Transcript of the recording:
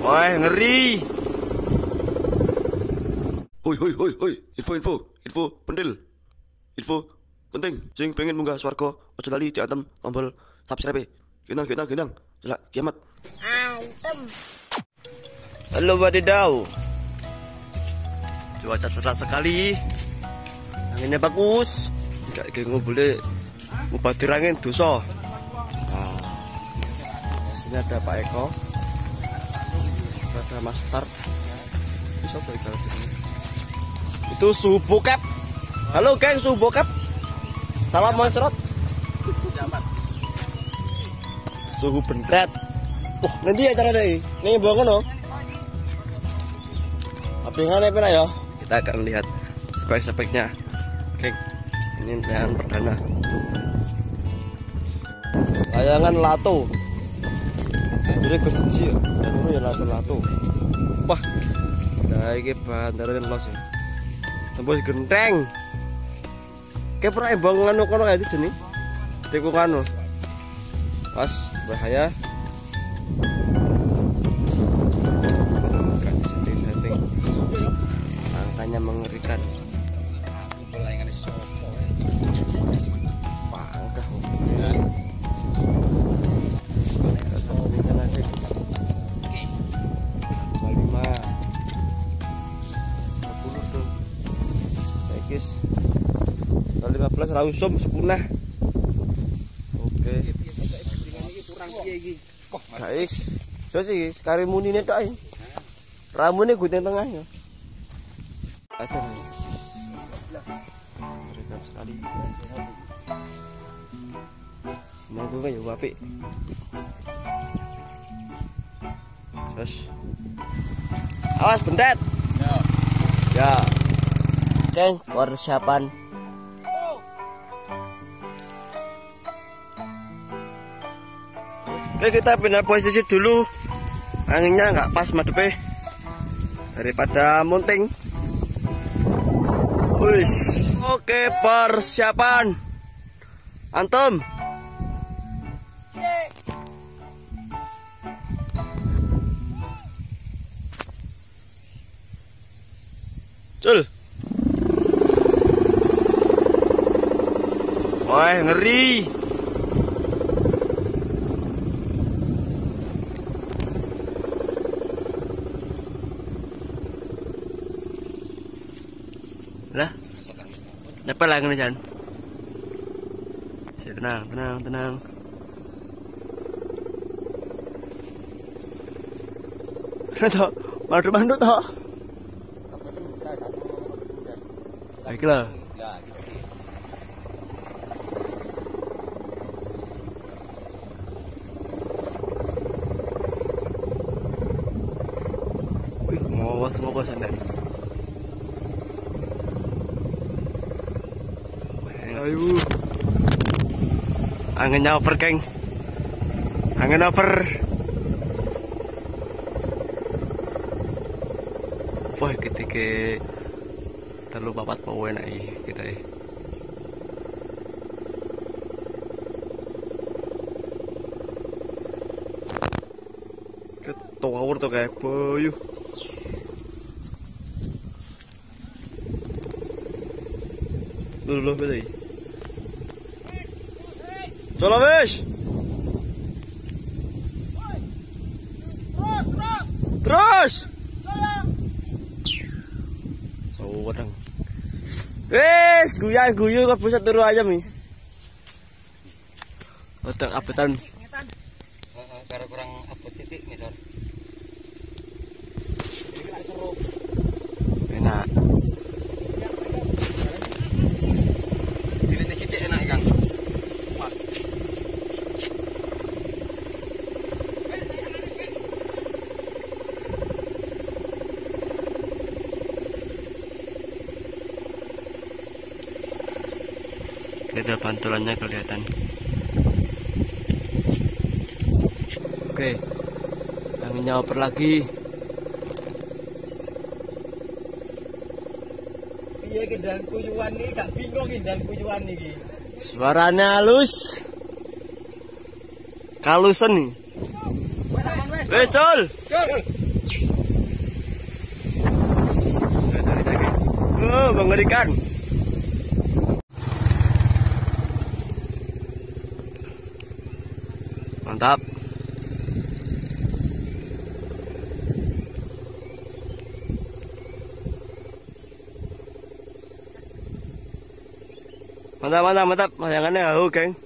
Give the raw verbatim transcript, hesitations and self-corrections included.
Wah, ngeri. Hoi hoi hoi hoi, info info, info pendil. Info penting, sing pengen munggah swarga, aja lali diantem tombol subscribe. Gendang gendang gendang, jelak kiamat. Antem. Halo wadidaw. Cuaca cerah sekali. Anginnya bagus. Enggak kayak boleh mubazir angin dosa. Nah, sini ada Pak Eko. Ada Master. Bisa apa ikan sini? Itu suhu bokep. Halo geng, suhu bokep. Salam moncrot. Suhu bencret. Wah, nanti acara deh. Nih buang kono. Apingan apa ya? Kita akan lihat spek-speknya. Geng, ini tayangan perdana. Layangan lato. Jadi kecil, ini ya lato-lato. Wah, dah ini bandaran los ya. Tembus genteng. Kayak pernah embangan kono kayak itu jenis. Tikungan. Pas bahaya. Kan setting-setting. Angkanya mengerikan. Pangkah. lima belas rausum sepunah. Oke. Guys, so sih sekali muni nih tok. Ramune gunting tengahnya. Ada. Merikat sekali. Mau tuh kayak apik. Terus. Awas bendet. Ya. Ya. Oke, persiapan. Oke, kita pindah posisi dulu. Anginnya nggak pas madepnya daripada munting. Wih. Oke, persiapan. Antum. Cul. Wah, ngeri. Lah, apa lagi nih Jan? Tenang, tenang, tenang. Toh, mandu-mandu toh. Baiklah. Wih, ngawas ngawas anda. Ayo, anginnya over geng, angin over. Wah, ketika terlalu papat pawen aja kita ya. Ketawar tuh kayak boyu. Dulu betul. Coba wes. Terus, terus. Terus. Sawedang. Wes, guyang guyu kok pusat turu ayam nih. Otak apetan. Heeh, karo kurang apot sithik ngisor. Enak. Dilene sithik enak Kang. Kita pantulannya kelihatan. Oke, anginnya oper lagi. Piye ki dan kuyuan iki gak bingung ki dan kuyuan iki. Suaranya halus. Kalusen nih. Weh, Col. Col. mengerikan. Mantap. Mantap, mantap, mantap. Layangannya, oh, geng.